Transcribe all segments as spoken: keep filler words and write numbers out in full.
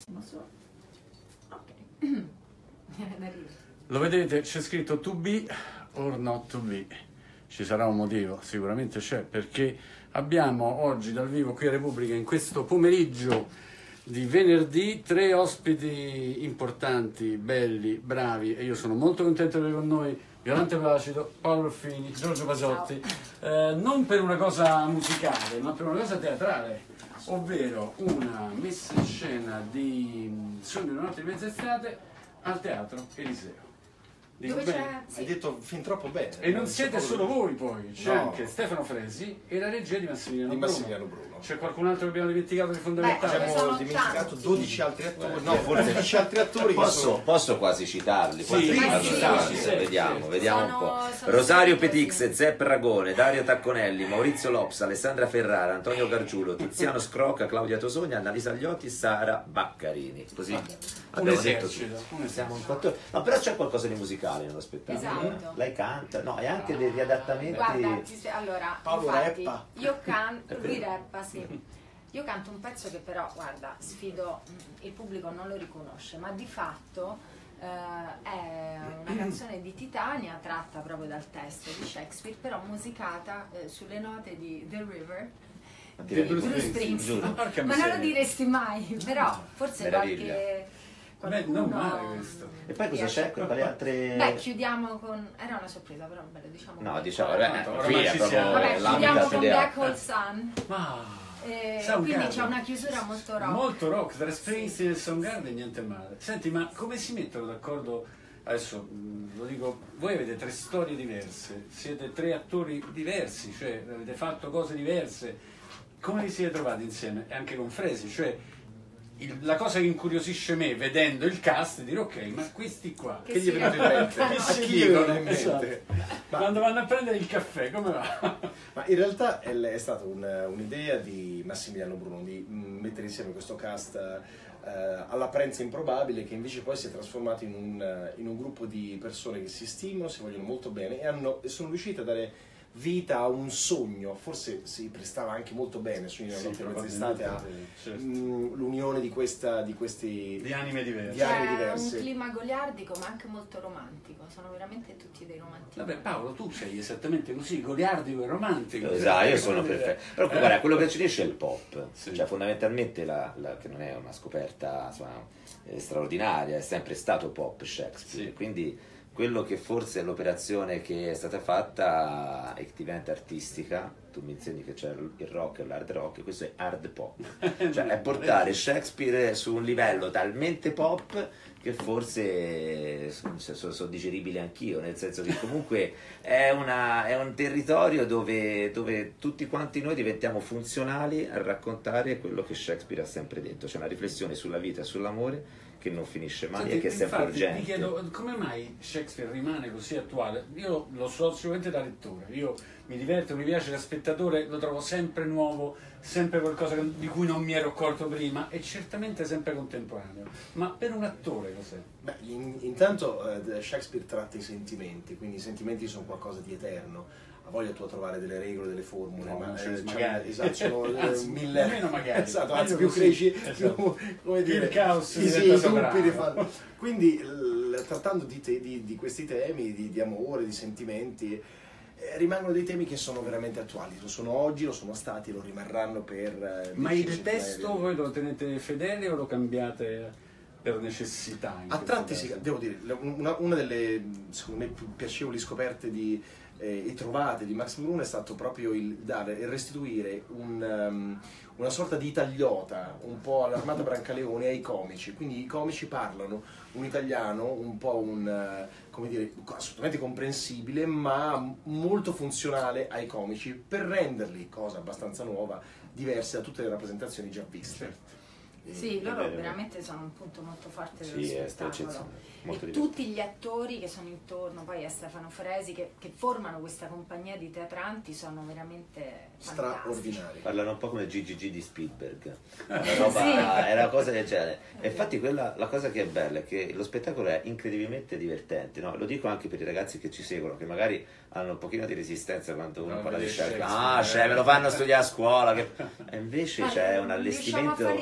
Ma so. Ok. Lo vedete, c'è scritto to be or not to be. Ci sarà un motivo, sicuramente c'è, perché abbiamo oggi dal vivo qui a Repubblica, in questo pomeriggio di venerdì, tre ospiti importanti, belli, bravi, e io sono molto contento di avere con noi Violante Placido, Paolo Ruffini, Giorgio Pasotti, eh, non per una cosa musicale, ma per una cosa teatrale, ovvero una messa in scena di Sogno di una notte di mezz'estate al Teatro Eliseo. Dico Dove c'è? bene? Sì. Hai detto fin troppo bene. E non siete solo voi poi, c'è No. anche Stefano Fresi e la regia di Massimiliano Di Bruno. Massimiliano Bruno. C'è qualcun altro che abbiamo dimenticato di fondamentale? Beh, Abbiamo sono dimenticato tanti. dodici altri attori, no, forse dodici altri attori che Posso, sono... posso quasi citarli? Quanti Sì, ne sì, hanno sì, dati? sì, vediamo, sì. vediamo Sono- un po'. sono Rosario sempre Petix, così. Zepp Ragone, Dario Tacconelli, Maurizio Lops, Alessandra Ferrara, Antonio Gargiulo, Tiziano Scrocca, Claudia Tosogna, Annalisa Gliotti, Sara Baccarini. Così Un abbiamo detto esercito, tutto. un Siamo un esercito. quattro- No, però c'è qualcosa di musicale nello spettacolo. Esatto. Lei canta, no, e anche degli adattamenti. Guarda, ti spe- allora, Paolo infatti, rappa. io canto, lui rappa, sì. Io canto un pezzo che però, guarda, sfido, il pubblico non lo riconosce, ma di fatto eh, è una canzone di Titania tratta proprio dal testo di Shakespeare, però musicata eh, sulle note di The River Di Di Bruce Bruce Springsteen. giuro. Porca Ma non lo miseria. diresti mai, però forse Meraviglia. qualche... Beh, qualcuno- non male questo. E poi cosa riesce- c'è? Quali altre... Beh, chiudiamo con... era una sorpresa, però bello, diciamo... No, con- diciamo, Vabbè, vabbè, Oramai qui è ci proprio siamo. Vabbè, l'ambito chiudiamo con ideale. Black Hole Sun. Ma Eh, Soundgarden. quindi c'è una chiusura molto rock. molto rock, tra Springsteen e Soundgarden niente male. Senti, ma come si mettono d'accordo? Adesso mh, lo dico, voi avete tre storie diverse, siete tre attori diversi, cioè avete fatto cose diverse. Come vi siete trovati insieme? E anche con Fresi, cioè il- la cosa che incuriosisce me vedendo il cast è dire ok, ma questi qua Che Che gli è si venuto in mente? raccontano. A si chi gli è venuto in dicono? Esatto. mente? Quando vanno a prendere il caffè, come va? Ma in realtà è, è stata un- un'idea di Massimiliano Bruno di mm, mettere insieme questo cast eh, all'apparenza improbabile, che invece poi si è trasformato in un, eh, in un gruppo di persone che si stimano, si vogliono molto bene e, hanno, e sono riusciti a dare vita a un sogno. Forse si prestava anche molto bene su una Sì, notte mezz'estate a probabilmente, certo. mm, l'unione di, questa, di questi Di anime diverse. Di anni C'è diversi. un clima goliardico ma anche molto romantico, sono veramente tutti dei romantici. Vabbè Paolo, tu sei esattamente così, goliardico e romantico. Esatto, io sono perfetto. Però Eh? guarda, quello che ci dice è il pop, Sì. cioè fondamentalmente la, la- che non è una scoperta insomma, eh, straordinaria, è sempre stato pop Shakespeare, Sì. quindi quello che forse è l'operazione che è stata fatta e che diventa artistica, tu mi insegni che c'è il rock e l'hard rock, questo è hard pop, cioè è portare Shakespeare su un livello talmente pop che forse sono, sono digeribile anch'io, nel senso che comunque è, una, è un territorio dove, dove tutti quanti noi diventiamo funzionali a raccontare quello che Shakespeare ha sempre detto, c'è una riflessione sulla vita e sull'amore che non finisce mai Senti, e che è sempre infatti, urgente. mi chiedo come mai Shakespeare rimane così attuale. Io lo so sicuramente da lettore, io mi diverto, mi piace da spettatore, lo trovo sempre nuovo, sempre qualcosa che- di cui non mi ero accorto prima e certamente sempre contemporaneo. Ma per un attore cos'è? Beh, in- intanto eh, Shakespeare tratta i sentimenti, quindi i sentimenti sono qualcosa di eterno. Ha voglia tu a trovare delle regole, delle formule, No, ma non ce eh, ne- diciamo, magari. esatto, sono eh, Anzi, mille nemmeno magari. esatto, anzi Meglio più così. cresci, Esatto. più come dire, Il caos sì, sì, diventa i dubbi sovrano. di fanno. Quindi l- trattando di, te- di- di questi temi, di, di amore, di sentimenti, eh, rimangono dei temi che sono veramente attuali, lo sono oggi, lo sono stati, lo rimarranno per eh, Ma il decine, testo centinaia di voi lo tenete fedele o lo cambiate per necessità? in A questo tratti, sì, caso? devo dire, una, una delle secondo me più piacevoli scoperte di, eh, e trovate di Max Bruno è stato proprio il dare e restituire un, um, una sorta di italiota un po' all'Armata Brancaleone ai comici. Quindi i comici parlano un italiano un po' un, eh, come dire, assolutamente comprensibile, ma molto funzionale ai comici per renderli, cosa abbastanza nuova, diversi da tutte le rappresentazioni già viste. Certo. E- Sì, loro vero. veramente sono un punto molto forte dello Sì, è spettacolo. eccezionale, molto E divertente. tutti gli attori che sono intorno poi a Stefano Fresi, che, che formano questa compagnia di teatranti, sono veramente fantastici. straordinari. Parlano un po' come G G G di Spielberg, una roba, è una cosa del genere. E infatti quella, la cosa che è bella è che lo spettacolo è incredibilmente divertente, no? Lo dico anche per i ragazzi che ci seguono, che magari hanno un pochino di resistenza quando uno No, parla di vedere Shakespeare. Shakespeare, Ah, cioè, me lo fanno studiare a scuola. Che... E invece Ma c'è un riusciamo a allestimento. far ridere i vecchietti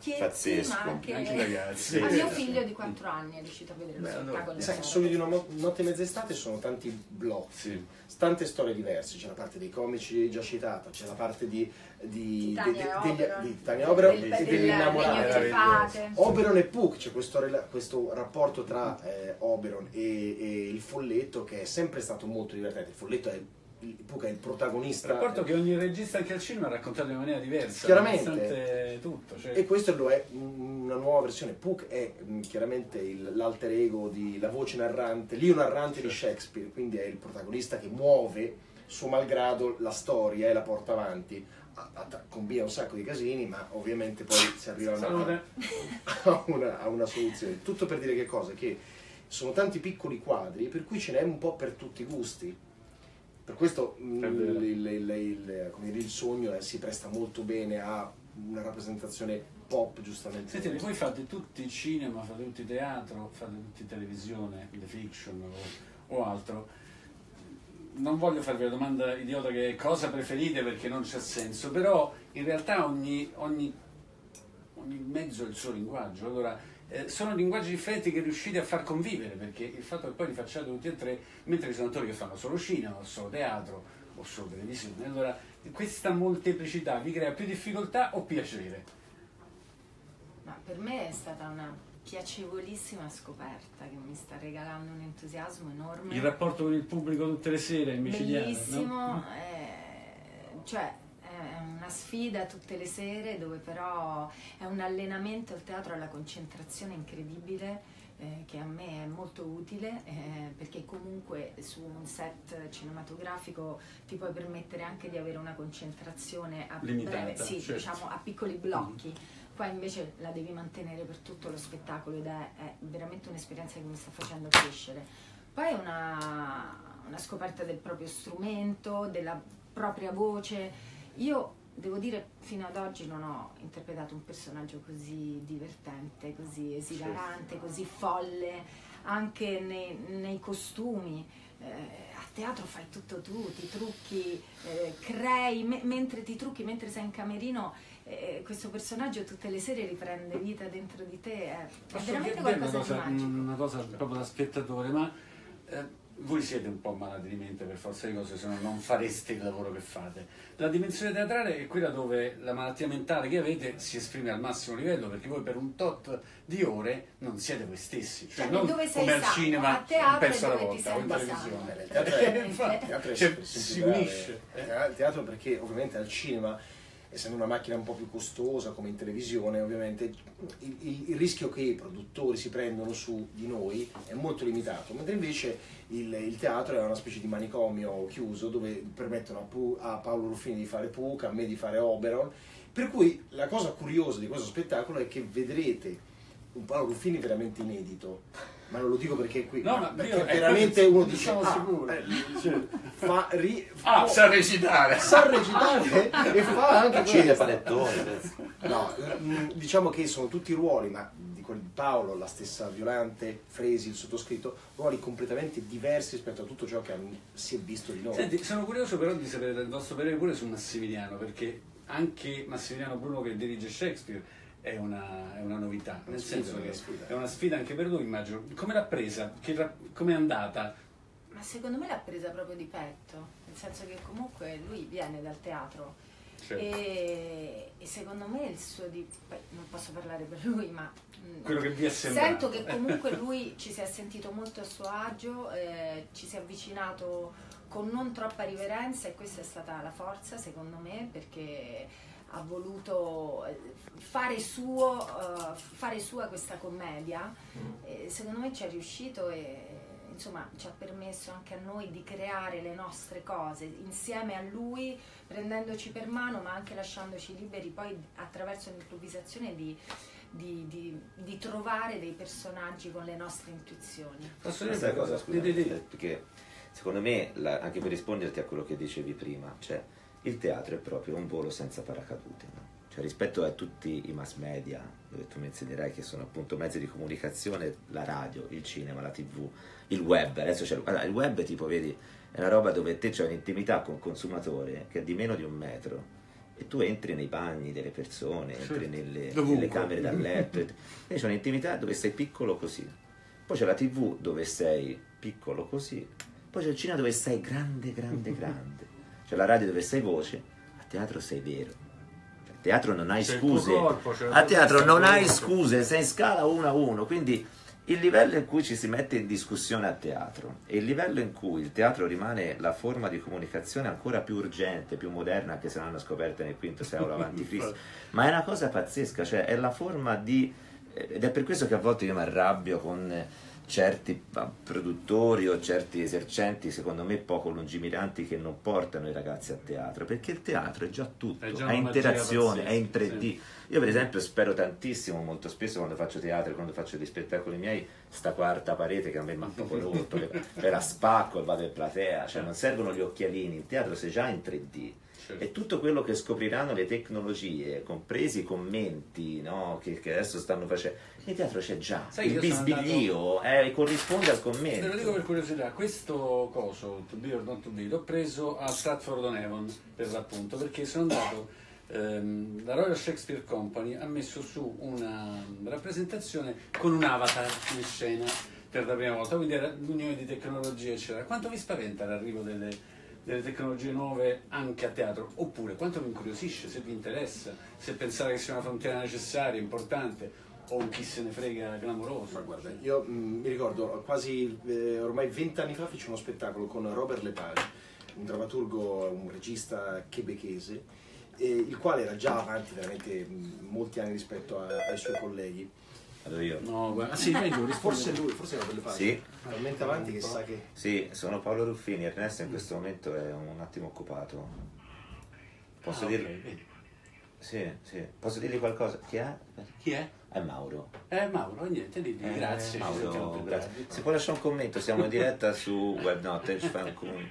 vecchietti, Pazzesco. ma anche, Anche ragazzi. a mio figlio di quattro anni è riuscito a vedere lo Beh, allora, spettacolo. Sai, del Sogni di una Foro. mo- notte e mezza estate sono tanti blocchi, Sì. tante storie diverse. C'è la parte dei comici già citata, c'è la parte di, di, Titania de- de- degli- Oberon, di Titania Oberon del- e del degli innamorati. Regno delle Fate. Oberon e Puck, c'è questo, rela- questo rapporto tra eh, Oberon e, e il folletto che è sempre stato molto divertente. Il folletto è il, Puck è il Il protagonista. rapporto che ogni regista anche al cinema ha raccontato in maniera diversa, Chiaramente. nonostante tutto. Cioè, E questo lo è una nuova versione. Puck è mh, chiaramente il- l'alter ego di la voce narrante, l'io narrante di Shakespeare, quindi è il protagonista che muove suo malgrado la storia e la porta avanti. A- a- combina un sacco di casini, ma ovviamente poi si arriva a una, Salute. a una, a una soluzione. Tutto per dire che cosa? Che sono tanti piccoli quadri, per cui ce n'è un po' per tutti i gusti. Per questo mh, È vero. il, il- il- il- come dire, il sogno eh, si presta molto bene a una rappresentazione pop, giustamente. Senti, voi fate tutti cinema, fate tutti teatro, fate tutti televisione, the fiction o, o altro. Non voglio farvi la domanda idiota che è cosa preferite perché non c'è senso, però in realtà ogni, ogni, ogni mezzo ha il suo linguaggio. Allora, eh, sono linguaggi differenti che riuscite a far convivere, perché il fatto che poi li facciate tutti e tre, mentre ci sono attori che fanno solo cinema, o solo teatro, o solo televisione. Allora, questa molteplicità vi crea più difficoltà o piacere? Ma per me è stata una piacevolissima scoperta che mi sta regalando un entusiasmo enorme. Il rapporto con il pubblico tutte le sere, micidiale, Bellissimo, no? eh, cioè è una sfida tutte le sere dove però è un allenamento al teatro alla concentrazione incredibile. Eh, che a me è molto utile eh, perché comunque su un set cinematografico ti puoi permettere anche di avere una concentrazione a Limitata, breve, sì, certo. diciamo a piccoli blocchi. Qua invece la devi mantenere per tutto lo spettacolo ed è, è veramente un'esperienza che mi sta facendo crescere. Poi è una, una scoperta del proprio strumento, della propria voce. Io devo dire, fino ad oggi non ho interpretato un personaggio così divertente, così esilarante, così folle, anche nei, nei costumi. Eh, a teatro fai tutto tu, ti trucchi, eh, crei, me- mentre ti trucchi, mentre sei in camerino, eh, questo personaggio tutte le sere riprende vita dentro di te. È, è Posso veramente dire qualcosa una cosa, di magico. una cosa proprio da spettatore, ma eh, voi siete un po' malati di mente per forza di cose, se no non fareste il lavoro che fate. La dimensione teatrale è quella dove la malattia mentale che avete si esprime al massimo livello, perché voi per un tot di ore non siete voi stessi, cioè Cioè, non dove sei come al sano? cinema A teatro un pezzo alla è dove ti volta o in senti televisione. sano. Il teatro è- Eh, infatti, il teatro è cioè, sempre si grave. unisce. eh. Il teatro perché ovviamente al cinema, essendo una macchina un po' più costosa come in televisione, ovviamente il, il- il rischio che i produttori si prendono su di noi è molto limitato, mentre invece il, il teatro è una specie di manicomio chiuso dove permettono a, Pu- a Paolo Ruffini di fare Puck, a me di fare Oberon, per cui la cosa curiosa di questo spettacolo è che vedrete un Paolo Ruffini veramente inedito, ma non lo dico perché qui, No, ma ma perché io- veramente eh, uno dice sono "Ah, sicuro". eh, Sì. fa, ri, Ah, può- sa recitare! sa recitare e fa anche Accende questo. panettoni. No, mm, diciamo che sono tutti ruoli, ma di quelli di Paolo, la stessa Violante, Fresi, il sottoscritto, ruoli completamente diversi rispetto a tutto ciò che si è visto di noi. Senti, sono curioso però di sapere il vostro parere pure su Massimiliano, perché anche Massimiliano Bruno che dirige Shakespeare è una, è una novità, Una nel sfida, senso una che sfida. è una sfida anche per lui, immagino. Come l'ha presa? Che ra- come è andata? Ma secondo me l'ha presa proprio di petto, nel senso che comunque lui viene dal teatro Cioè, e, e secondo me il suo di... poi non posso parlare per lui, ma mh, quello che vi è sembrato. sento che comunque lui ci si è sentito molto a suo agio, eh, ci si è avvicinato con non troppa riverenza e questa è stata la forza secondo me, perché ha voluto fare suo, uh, fare sua questa commedia e secondo me ci è riuscito e insomma ci ha permesso anche a noi di creare le nostre cose insieme a lui, prendendoci per mano ma anche lasciandoci liberi poi attraverso l'improvvisazione di, di, di, di trovare dei personaggi con le nostre intuizioni. Posso dire Questa una cosa, cosa? scusa, Di- di- di- perché secondo me, la- anche per risponderti a quello che dicevi prima, cioè il teatro è proprio un volo senza paracadute, no? Cioè rispetto a tutti i mass media, dove tu mi insegnerai che sono appunto mezzi di comunicazione, la radio, il cinema, la tivù, il web, adesso c'è allora, il web tipo vedi è una roba dove te c'è un'intimità con il consumatore che è di meno di un metro e tu entri nei bagni delle persone, Sì. entri nelle, Dovunque. nelle camere da letto, e c'è un'intimità dove sei piccolo così, poi c'è la tivù dove sei piccolo così, poi c'è il cinema dove sei grande, grande, grande, c'è la radio dove sei voce, a teatro sei vero, cioè, a teatro non hai C'è il tuo scuse, corpo, c'è la a tua teatro testa, non il tuo hai corpo. scuse, sei in scala uno a uno, quindi il livello in cui ci si mette in discussione a teatro e il livello in cui il teatro rimane la forma di comunicazione ancora più urgente, più moderna, anche se l'hanno scoperta nel quinto secolo avanti Cristo, ma è una cosa pazzesca, cioè è la forma di... ed è per questo che a volte io mi arrabbio con certi produttori o certi esercenti, secondo me poco lungimiranti, che non portano i ragazzi a teatro, perché il teatro è già tutto, È è, già una magia interazione, è in pazzesca, tre D. sì. Io per esempio spero tantissimo, molto spesso quando faccio teatro, quando faccio dei spettacoli miei, sta quarta parete che a me mi ha proprio rotto, cioè la spacco e vado in platea, cioè non servono gli occhialini, il teatro sei già in tre D. Certo. E tutto quello che scopriranno le tecnologie, compresi i commenti, no, che, che adesso stanno facendo, il teatro c'è già, Sai, il io sono bisbiglio eh, corrisponde al Te lo dico commento. per curiosità, questo coso, To Be or Not To Be, l'ho preso a Stratford-on-Avon per l'appunto, perché sono andato, ehm, la Royal Shakespeare Company ha messo su una rappresentazione con un avatar in scena per la prima volta, quindi era l'unione di tecnologie eccetera. Quanto vi spaventa l'arrivo delle, delle tecnologie nuove anche a teatro? Oppure quanto vi incuriosisce, se vi interessa, se pensate che sia una frontiera necessaria, importante, o un chi se ne frega clamoroso? Ma guarda, io mh, mi ricordo quasi eh, ormai vent'anni fa feci uno spettacolo con Robert Lepage, un drammaturgo, un regista quebecchese, eh, il quale era già avanti veramente mh, molti anni rispetto a- ai suoi colleghi. Allora io, No, guarda, ah, sì, vai tu, rispondi. Forse lui, forse Robert Lepage. Sì. Talmente avanti che sa che... sì, sono Paolo Ruffini, Ernesto in questo momento è un attimo occupato. Posso Ah, dirlo? ok, vedi. Sì, sì. Posso dirgli qualcosa? Chi è? Chi è? È Mauro. Eh Mauro, niente, digli Eh, grazie. ci sentiamo Mauro, più grazie. tardi. Si può lasciare un commento, siamo in diretta su Webnottage Fan Comune.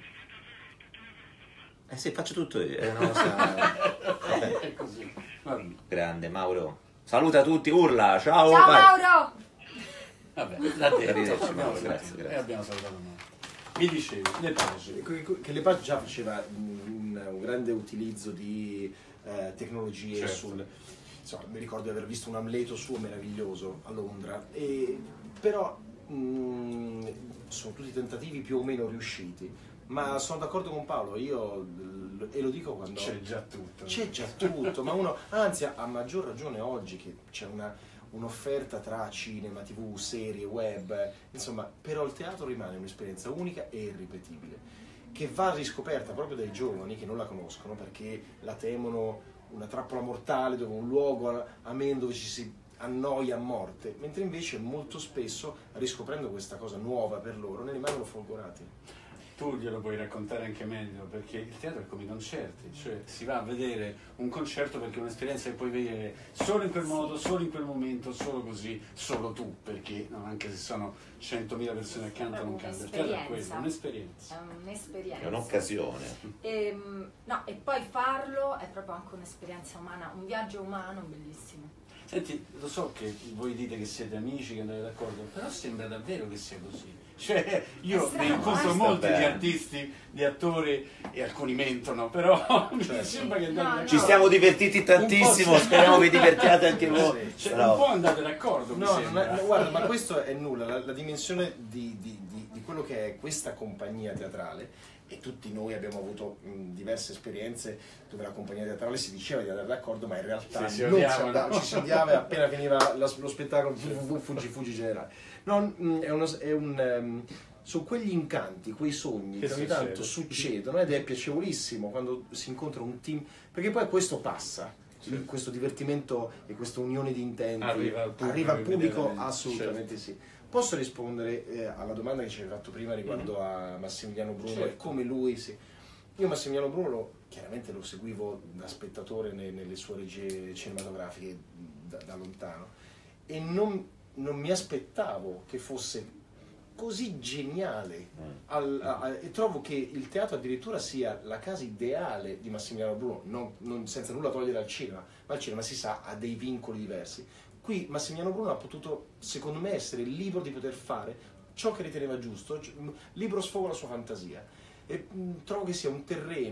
Eh sì, faccio tutto io. È una cosa... Vabbè. È così. Vabbè. Grande Mauro. Saluta tutti, urla, ciao! Ciao vai. Mauro! Vabbè, l'ha detto, Arrivederci, abbiamo Mauro, sentito. grazie, grazie. E abbiamo salutato Mauro. Mi dicevi, le pagine. Che Lepage già faceva un, un grande utilizzo di eh, tecnologie Certo. sul... Insomma, mi ricordo di aver visto un Amleto suo meraviglioso a Londra, e, però mh, sono tutti tentativi più o meno riusciti, ma sono d'accordo con Paolo, io, e lo dico quando... C'è già tutto. C'è già tutto, ma uno, anzi a maggior ragione oggi che c'è una, un'offerta tra cinema, tv, serie, web, insomma, però il teatro rimane un'esperienza unica e irripetibile, che va riscoperta proprio dai giovani che non la conoscono perché la temono una trappola mortale dove un luogo ameno dove ci si annoia a morte, mentre invece molto spesso riscoprendo questa cosa nuova per loro ne rimangono folgorati. Tu glielo puoi raccontare anche meglio, perché il teatro è come i concerti, cioè si va a vedere un concerto perché è un'esperienza che puoi vedere solo in quel modo, solo in quel momento, solo così, solo tu, perché no, anche se sono centomila persone accanto non cambia. Il teatro è quello, un'esperienza. È un'esperienza. È un'occasione. E, no, e poi farlo è proprio anche un'esperienza umana, un viaggio umano bellissimo. Senti, lo so che voi dite che siete amici, che andate d'accordo, però sembra davvero che sia così. Cioè, io È strano, ne incontro eh? molti Sta di bene. artisti, di attori, e alcuni mentono, però mi sembra che andate No, d'accordo. Ci siamo divertiti tantissimo, Un po' sì. speriamo vi divertiate anche voi. Cioè, Bravo. un po' andate d'accordo, mi No, non sembra. è- no, guarda, ma questo è nulla, la, la dimensione di, di- di- di quello che è questa compagnia teatrale, e tutti noi abbiamo avuto mh, diverse esperienze dove la compagnia teatrale si diceva di andare d'accordo, ma in realtà Sì, si non si odiavano. andava, ci si odiava e appena finiva la- lo spettacolo fuggi fuggi generale. No, mh, è uno, è un, ehm, sono quegli incanti, quei sogni Che che ogni succede. tanto succedono ed è piacevolissimo quando si incontra un team, perché poi questo passa. Sì. Questo divertimento e questa unione di intenti Arriva al pubblico, arriva al pubblico evidentemente. assolutamente sì. Posso rispondere eh, alla domanda che ci hai fatto prima riguardo a Massimiliano Bruno e Certo. come lui si... Io Massimiliano Bruno lo- chiaramente lo seguivo da spettatore ne- nelle sue regie cinematografiche da, da lontano e non, non mi aspettavo che fosse così geniale al- a- a- e trovo che il teatro addirittura sia la casa ideale di Massimiliano Bruno, non- non- senza nulla togliere al cinema, ma il cinema si sa ha dei vincoli diversi. Qui Massimiliano Bruno ha potuto, secondo me, essere libero di poter fare ciò che riteneva giusto, c- libero sfogo alla sua fantasia. E mh, trovo che sia un terreno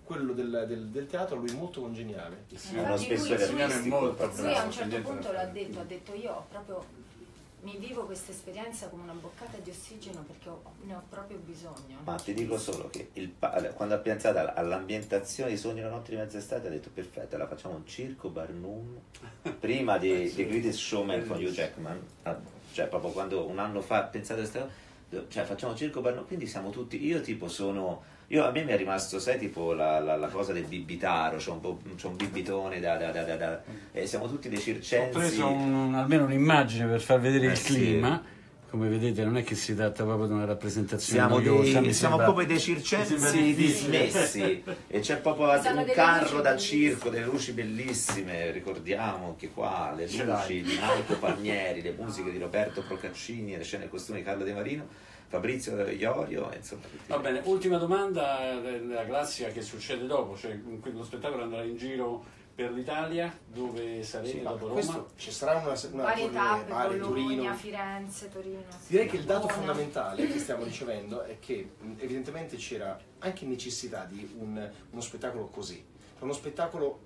quello del, del, del teatro a lui molto congeniale. Sì, È uno Infatti lui- spessore Signore è artistico. molto Lui a bravo, un certo niente punto da l'ha fare. detto, ha detto io proprio mi vivo questa esperienza come una boccata di ossigeno perché ho- ne ho proprio bisogno. Ma ti dico solo che il pa- quando ha pensato all- all'ambientazione di Sogno la notte di mezz'estate ha detto perfetto, la facciamo un circo Barnum prima di The Greatest Showman con Hugh Jackman, ah, cioè proprio quando un anno fa ha pensato a questa cosa, cioè facciamo un circo Barnum, quindi siamo tutti, io tipo sono, io a me mi è rimasto, sai, tipo la, la, la cosa del bibitaro, c'ho un, po', c'ho un bibitone da, da, da, da, da e siamo tutti dei Ho circensi. preso un- almeno un'immagine per far vedere Eh, il sì. clima. Come vedete non è che si tratta proprio di una rappresentazione Siamo, noiosa, dei, mi siamo sembra- proprio dei mi sembra circensi difficile. dismessi e c'è proprio Ci sono un delle carro luci da bellissime. circo, delle luci bellissime, ricordiamo anche qua le Ce luci l'hai. di Marco Palmieri, le musiche di Roberto Procaccini, le scene e costumi di Carlo De Marino, Fabrizio Iorio, insomma tutti. Va bene, ultima domanda, eh, la classica che succede dopo, cioè lo spettacolo andrà in giro per l'Italia, dove sarete Sì, dopo Roma? questo ci sarà una, una Varie tappe, Bari, Bologna, Torino. Firenze, Torino. sì. Direi che il dato Verona. fondamentale che stiamo ricevendo è che mh, evidentemente c'era anche necessità di un- uno spettacolo così, uno spettacolo,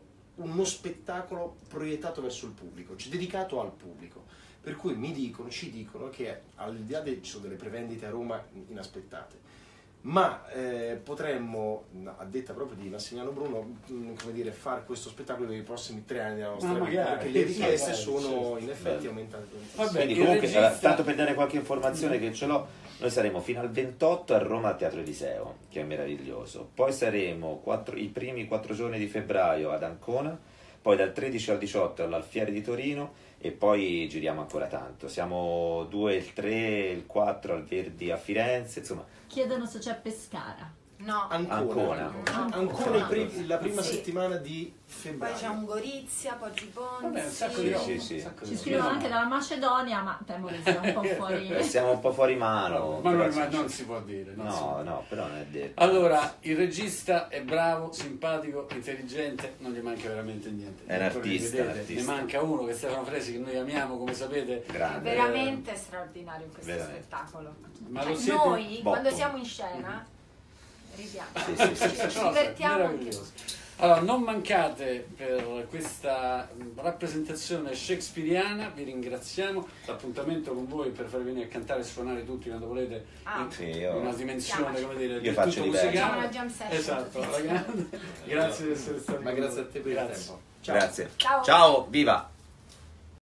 uno spettacolo proiettato verso il pubblico, cioè dedicato al pubblico. Per cui mi dicono, ci dicono che al di là del, ci sono delle prevendite a Roma inaspettate, ma eh, potremmo, a detta proprio di Massimiliano Bruno, mh, come dire, fare questo spettacolo per i prossimi tre anni della nostra Ma vita, magari, perché le sì, richieste magari, sono certo. in effetti Bello. aumentate. Vabbè, Quindi il comunque, regista- eh, tanto per dare qualche informazione che ce l'ho, noi saremo fino al ventotto a Roma al Teatro Eliseo, che è meraviglioso, poi saremo quattro- i primi quattro giorni di febbraio ad Ancona, poi dal tredici al diciotto all'Alfieri di Torino e poi giriamo ancora tanto, siamo due, il tre, il quattro al Verdi a Firenze, insomma. Chiedono se c'è Pescara. No, Ancona, Ancona. ancora, Ancona. i primi- la prima Sì. settimana di poi febbraio. c'è un Gorizia, poi Gibbonzi. Vabbè, un sacco Sì, di roba, sì, un sì. sacco di Ci roba. scrivono anche dalla Macedonia, ma temo che sia un po' fuori. Eh, Siamo un po' fuori mano. Ma, però non, ma sì. non si può dire. non si può No, dire. no, però non è detto. Allora, il regista è bravo, simpatico, intelligente, non gli manca veramente niente. È un Ecco, artista, vedete, un artista. Ne manca uno che è Stefano Fresi, che noi amiamo, come sapete. È Grande. veramente straordinario in questo Veramente. spettacolo. Ma Eh, lo siete? Noi, Botto. quando siamo in scena, ridiamo. Sì, sì, sì, sì. Ci No, divertiamo anche. meraviglioso. Allora, non mancate per questa rappresentazione shakespeariana, vi ringraziamo. L'appuntamento con voi per farvi venire a cantare e suonare tutti quando volete Ah. in Sì, io- una dimensione, come dire, Io del faccio tutto diverso. Facciamo musicale. una jam session. Esatto, alla grande. Grazie di essere stati Ma con grazie noi. a te per il Grazie. tempo. Ciao. Grazie. Ciao. Ciao, viva!